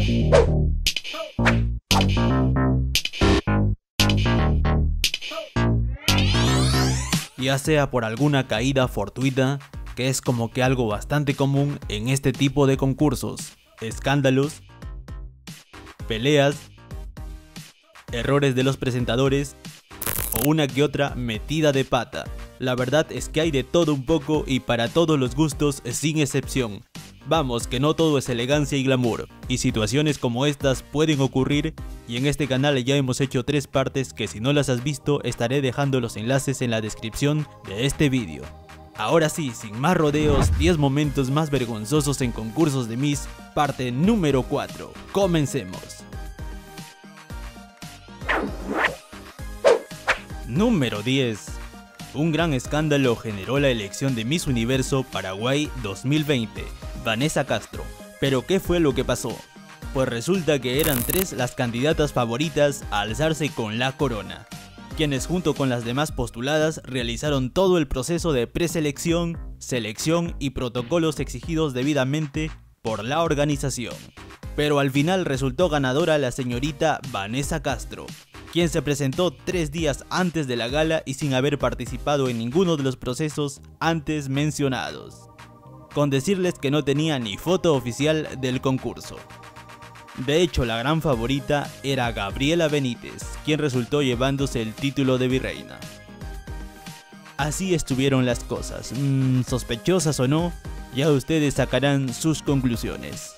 Ya sea por alguna caída fortuita, que es como que algo bastante común en este tipo de concursos, escándalos, peleas, errores de los presentadores o una que otra metida de pata. La verdad es que hay de todo un poco y para todos los gustos sin excepción. Vamos, que no todo es elegancia y glamour, y situaciones como estas pueden ocurrir, y en este canal ya hemos hecho 3 partes que si no las has visto estaré dejando los enlaces en la descripción de este vídeo. Ahora sí, sin más rodeos, 10 momentos más vergonzosos en concursos de Miss, parte número 4. Comencemos. Número 10. Un gran escándalo generó la elección de Miss Universo Paraguay 2020, Vanessa Castro. ¿Pero qué fue lo que pasó? Pues resulta que eran 3 las candidatas favoritas a alzarse con la corona, quienes junto con las demás postuladas realizaron todo el proceso de preselección, selección y protocolos exigidos debidamente por la organización. Pero al final resultó ganadora la señorita Vanessa Castro, quien se presentó 3 días antes de la gala y sin haber participado en ninguno de los procesos antes mencionados, con decirles que no tenía ni foto oficial del concurso. De hecho, la gran favorita era Gabriela Benítez, quien resultó llevándose el título de virreina. Así estuvieron las cosas, sospechosas o no, ya ustedes sacarán sus conclusiones.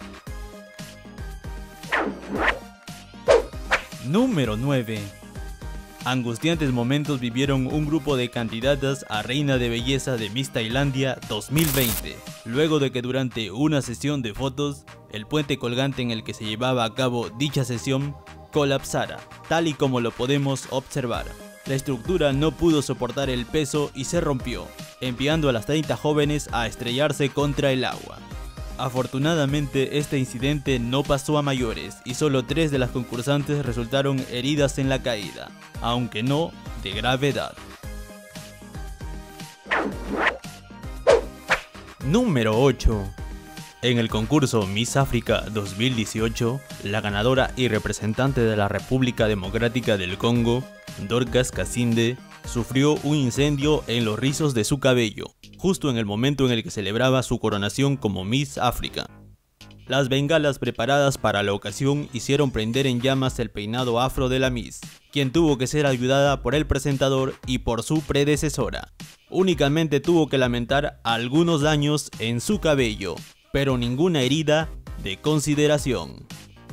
Número 9. Angustiantes momentos vivieron un grupo de candidatas a Reina de Belleza de Miss Tailandia 2020, luego de que durante una sesión de fotos, el puente colgante en el que se llevaba a cabo dicha sesión colapsara, tal y como lo podemos observar. La estructura no pudo soportar el peso y se rompió, enviando a las 30 jóvenes a estrellarse contra el agua. Afortunadamente este incidente no pasó a mayores y solo 3 de las concursantes resultaron heridas en la caída, aunque no de gravedad. Número 8. En el concurso Miss África 2018, la ganadora y representante de la República Democrática del Congo, Dorcas Kasinde, sufrió un incendio en los rizos de su cabello, justo en el momento en el que celebraba su coronación como Miss África. Las bengalas preparadas para la ocasión hicieron prender en llamas el peinado afro de la Miss, quien tuvo que ser ayudada por el presentador y por su predecesora. Únicamente tuvo que lamentar algunos daños en su cabello, pero ninguna herida de consideración.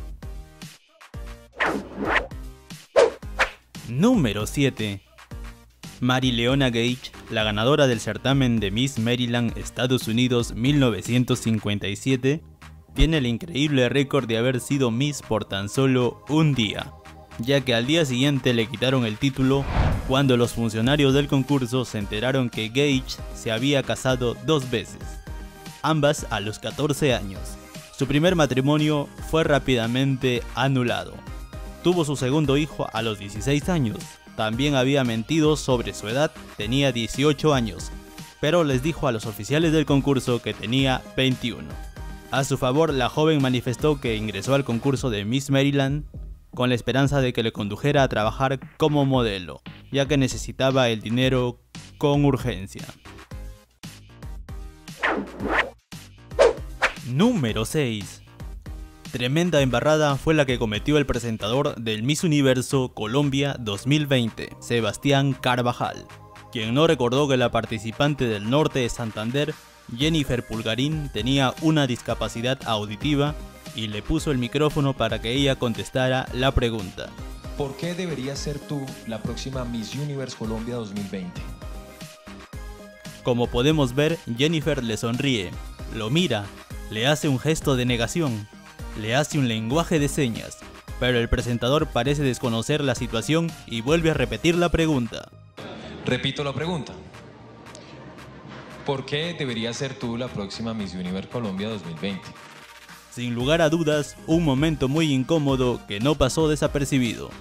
Número 7. Marileona Gage, la ganadora del certamen de Miss Maryland Estados Unidos 1957, tiene el increíble récord de haber sido Miss por tan solo un día, ya que al día siguiente le quitaron el título cuando los funcionarios del concurso se enteraron que Gage se había casado 2 veces, ambas a los 14 años. Su primer matrimonio fue rápidamente anulado. Tuvo su segundo hijo a los 16 años. También había mentido sobre su edad, tenía 18 años, pero les dijo a los oficiales del concurso que tenía 21. A su favor, la joven manifestó que ingresó al concurso de Miss Maryland con la esperanza de que le condujera a trabajar como modelo, ya que necesitaba el dinero con urgencia. Número 6. Tremenda embarrada fue la que cometió el presentador del Miss Universo Colombia 2020, Sebastián Carvajal, quien no recordó que la participante del norte de Santander, Jennifer Pulgarín, tenía una discapacidad auditiva y le puso el micrófono para que ella contestara la pregunta. ¿Por qué deberías ser tú la próxima Miss Universe Colombia 2020? Como podemos ver, Jennifer le sonríe, lo mira, le hace un gesto de negación, le hace un lenguaje de señas, pero el presentador parece desconocer la situación y vuelve a repetir la pregunta. Repito la pregunta. ¿Por qué deberías ser tú la próxima Miss Universe Colombia 2020? Sin lugar a dudas, un momento muy incómodo que no pasó desapercibido.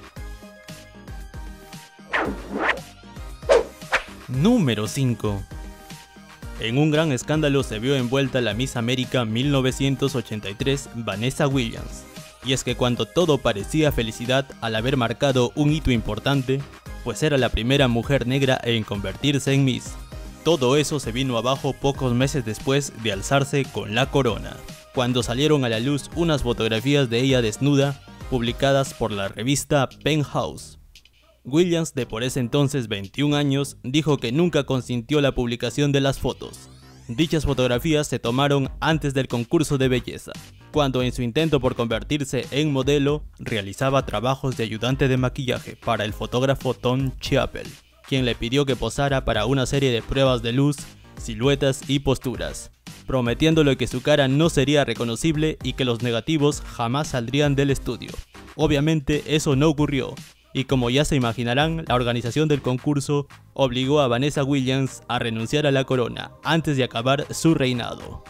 Número 5. En un gran escándalo se vio envuelta la Miss América 1983 Vanessa Williams, Y es que cuando todo parecía felicidad al haber marcado un hito importante, pues era la primera mujer negra en convertirse en Miss. Todo eso se vino abajo pocos meses después de alzarse con la corona, cuando salieron a la luz unas fotografías de ella desnuda, publicadas por la revista Penthouse. Williams, de por ese entonces 21 años, dijo que nunca consintió la publicación de las fotos. Dichas fotografías se tomaron antes del concurso de belleza, cuando en su intento por convertirse en modelo, realizaba trabajos de ayudante de maquillaje para el fotógrafo Tom Chappell, quien le pidió que posara para una serie de pruebas de luz, siluetas y posturas, prometiéndole que su cara no sería reconocible y que los negativos jamás saldrían del estudio. Obviamente eso no ocurrió, y como ya se imaginarán, la organización del concurso obligó a Vanessa Williams a renunciar a la corona antes de acabar su reinado.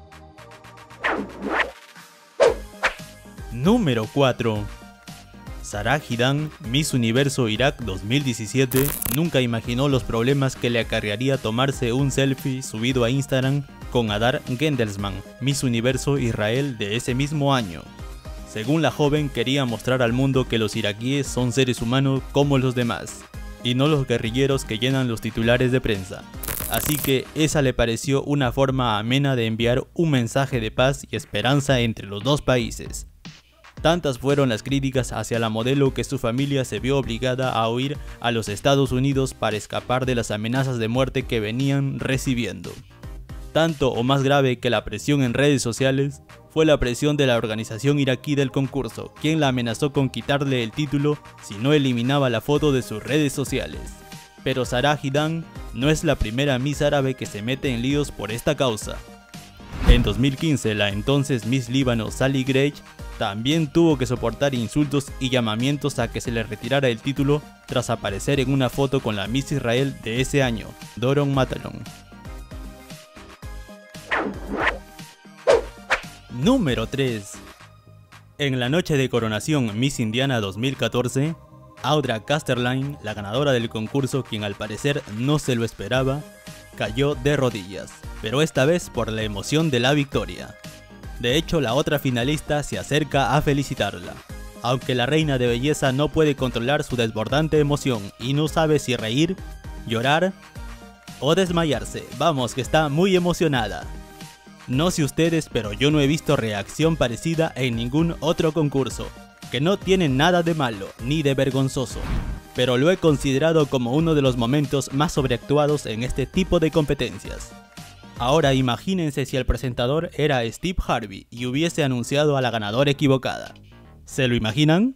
Número 4. Sarah Hidan, Miss Universo Irak 2017, nunca imaginó los problemas que le acarrearía tomarse un selfie subido a Instagram con Hadar Gendelsman, Miss Universo Israel de ese mismo año. Según la joven, quería mostrar al mundo que los iraquíes son seres humanos como los demás, y no los guerrilleros que llenan los titulares de prensa. Así que esa le pareció una forma amena de enviar un mensaje de paz y esperanza entre los dos países. Tantas fueron las críticas hacia la modelo que su familia se vio obligada a huir a los Estados Unidos para escapar de las amenazas de muerte que venían recibiendo. Tanto o más grave que la presión en redes sociales fue la presión de la organización iraquí del concurso, quien la amenazó con quitarle el título si no eliminaba la foto de sus redes sociales. Pero Sarah Hidan no es la primera Miss árabe que se mete en líos por esta causa. En 2015, la entonces Miss Líbano Sally Grech también tuvo que soportar insultos y llamamientos a que se le retirara el título tras aparecer en una foto con la Miss Israel de ese año, Doron Matalon. Número 3. En la noche de coronación Miss Indiana 2014, Audra Casterline, la ganadora del concurso, quien al parecer no se lo esperaba, cayó de rodillas, pero esta vez por la emoción de la victoria. De hecho, la otra finalista se acerca a felicitarla, aunque la reina de belleza no puede controlar su desbordante emoción y no sabe si reír, llorar o desmayarse. Vamos, que está muy emocionada. No sé ustedes, pero yo no he visto reacción parecida en ningún otro concurso, que no tiene nada de malo ni de vergonzoso, pero lo he considerado como uno de los momentos más sobreactuados en este tipo de competencias. Ahora imagínense si el presentador era Steve Harvey y hubiese anunciado a la ganadora equivocada. ¿Se lo imaginan?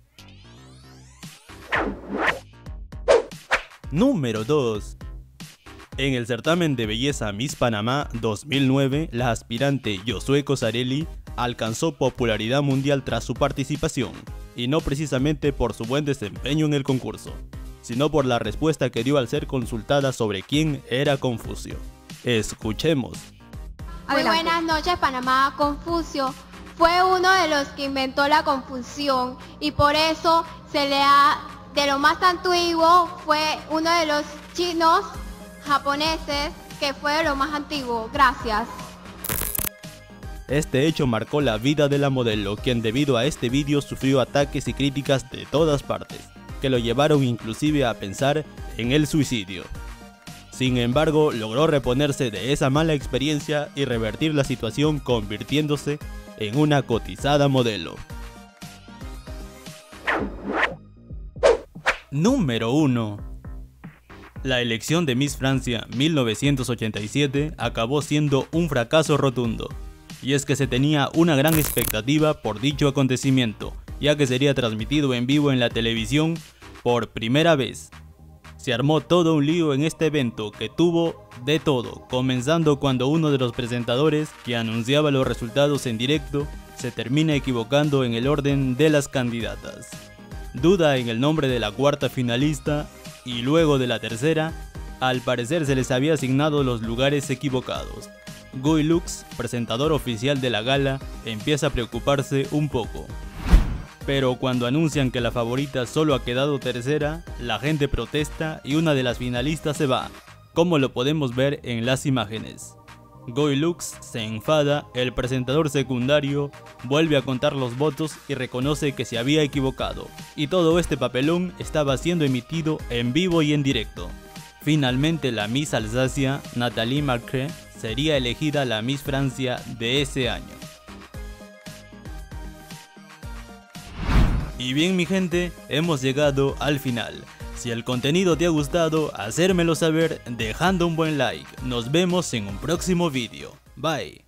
Número 2. En el certamen de belleza Miss Panamá 2009, la aspirante Josué Cosarelli alcanzó popularidad mundial tras su participación, y no precisamente por su buen desempeño en el concurso, sino por la respuesta que dio al ser consultada sobre quién era Confucio. Escuchemos. Muy buenas noches, Panamá. Confucio fue uno de los que inventó la confusión y por eso de lo más antiguo, fue uno de los chinos japoneses que fue de lo más antiguo. Gracias. Este hecho marcó la vida de la modelo, quien debido a este vídeo sufrió ataques y críticas de todas partes, que lo llevaron inclusive a pensar en el suicidio. Sin embargo, logró reponerse de esa mala experiencia y revertir la situación convirtiéndose en una cotizada modelo. Número 1. La elección de Miss Francia 1987 acabó siendo un fracaso rotundo, y es que se tenía una gran expectativa por dicho acontecimiento, ya que sería transmitido en vivo en la televisión por primera vez. Se armó todo un lío en este evento que tuvo de todo, comenzando cuando uno de los presentadores que anunciaba los resultados en directo se termina equivocando en el orden de las candidatas. Duda en el nombre de la cuarta finalista y luego de la tercera, al parecer se les había asignado los lugares equivocados. Guy Lux, presentador oficial de la gala, empieza a preocuparse un poco. Pero cuando anuncian que la favorita solo ha quedado tercera, la gente protesta y una de las finalistas se va, como lo podemos ver en las imágenes. Goylux se enfada, el presentador secundario vuelve a contar los votos y reconoce que se había equivocado, y todo este papelón estaba siendo emitido en vivo y en directo. Finalmente la Miss Alsacia, Nathalie Marcret, sería elegida la Miss Francia de ese año. Y bien mi gente, hemos llegado al final. Si el contenido te ha gustado, hacérmelo saber dejando un buen like. Nos vemos en un próximo vídeo. Bye.